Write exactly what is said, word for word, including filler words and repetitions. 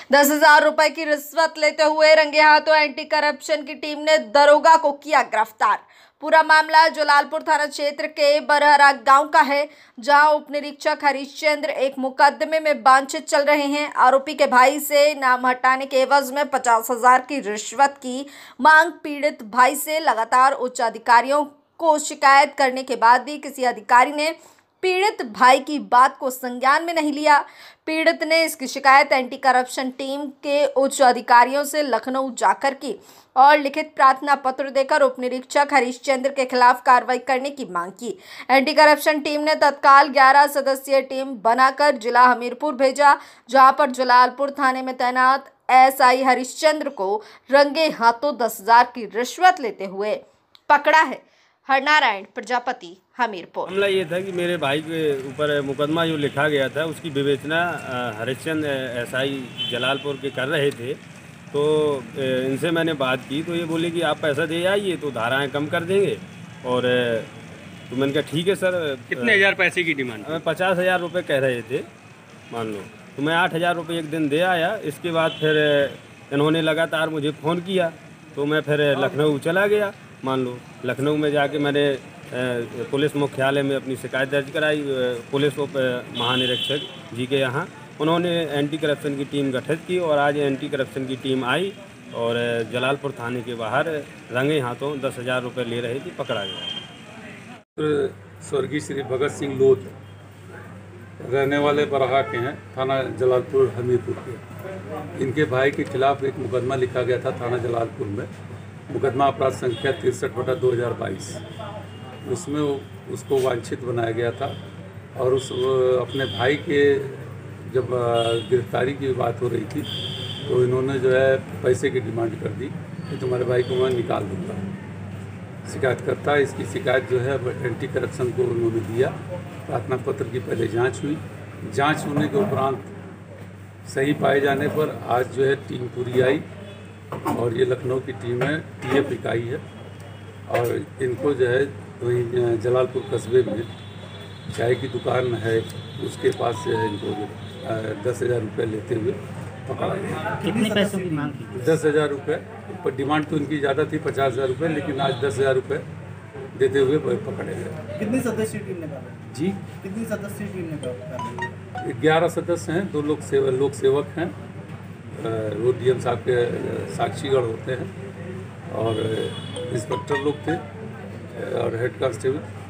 दस हजार रुपए की रिश्वत लेते हुए रंगे हाथों एंटी करप्शन की टीम ने दरोगा को किया गिरफ्तार। पूरा मामला जलालपुर थाना क्षेत्र के बरहरा गांव का है, जहां उप निरीक्षक हरिश्चंद्र एक मुकदमे में वांछित चल रहे हैं। आरोपी के भाई से नाम हटाने के एवज में पचास हजार की रिश्वत की मांग पीड़ित भाई से लगातार उच्च अधिकारियों को शिकायत करने के बाद भी किसी अधिकारी ने पीड़ित भाई की बात को संज्ञान में नहीं लिया। पीड़ित ने इसकी शिकायत एंटी करप्शन टीम के उच्च अधिकारियों से लखनऊ जाकर की और लिखित प्रार्थना पत्र देकर उप निरीक्षक हरिश्चंद्र के खिलाफ कार्रवाई करने की मांग की। एंटी करप्शन टीम ने तत्काल ग्यारह सदस्यीय टीम बनाकर जिला हमीरपुर भेजा, जहां पर जलालपुर थाने में तैनात एसआई हरिश्चंद्र को रंगे हाथों दस हजार की रिश्वत लेते हुए पकड़ा है। हरनारायण प्रजापति, हमीरपुर। मामला ये था कि मेरे भाई के ऊपर मुकदमा जो लिखा गया था उसकी विवेचना हरिश्चंद्र एसआई जलालपुर के कर रहे थे। तो इनसे मैंने बात की तो ये बोले कि आप पैसा दे आइए तो धाराएं कम कर देंगे। और तो मैंने कहा ठीक है सर। कितने हज़ार पैसे की डिमांड? हमें पचास हज़ार रुपये कह रहे थे मान लो, तो मैं आठ हज़ार रुपये एक दिन दे आया। इसके बाद फिर इन्होंने लगातार मुझे फ़ोन किया तो मैं फिर लखनऊ चला गया। मान लो लखनऊ में जाके मैंने पुलिस मुख्यालय में अपनी शिकायत दर्ज कराई पुलिस उप महानिरीक्षक जी के यहाँ। उन्होंने एंटी करप्शन की टीम गठित की और आज एंटी करप्शन की टीम आई और जलालपुर थाने के बाहर रंगे हाथों दस हज़ार रुपये ले रहे थे, पकड़ा गया। स्वर्गीय श्री भगत सिंह लोध रहने वाले बरहा के हैं, थाना जलालपुर हमीरपुर के। इनके भाई के खिलाफ एक मुकदमा लिखा गया था थाना जलालपुर में, मुकदमा अपराध संख्या तिरसठ बटा दो हज़ार बाईस। उसमें उसको वांछित बनाया गया था और उस अपने भाई के जब गिरफ्तारी की बात हो रही थी तो इन्होंने जो है पैसे की डिमांड कर दी कि तुम्हारे भाई को मैं निकाल दूँगा। शिकायत करता है, इसकी शिकायत जो है एंटी करप्शन को उन्होंने दिया। प्रार्थना पत्र की पहले जांच हुई, जांच होने के उपरांत सही पाए जाने पर आज जो है टीम पूरी आई और ये लखनऊ की टीम है, टीएफ इकाई है। और इनको जो है वहीं जलालपुर कस्बे में चाय की दुकान है, उसके पास से है इनको दस हज़ार रुपये लेते हुए पकड़ा गया। कितने पैसों की मांग की? दस हज़ार रुपये पर डिमांड तो इनकी ज़्यादा थी, पचास हज़ार रुपये, लेकिन आज दस हज़ार रुपये देते हुए पकड़े गए। कितनी सदस्यीय टीम ने कहा जी? कितनी सदस्यीय टीम ने कहा? ग्यारह सदस्य हैं, दो लोग सेव लोक सेवक हैं, वो डीएम साहब के साक्षीगढ़ होते हैं और इंस्पेक्टर लोग थे और हेड कांस्टेबल।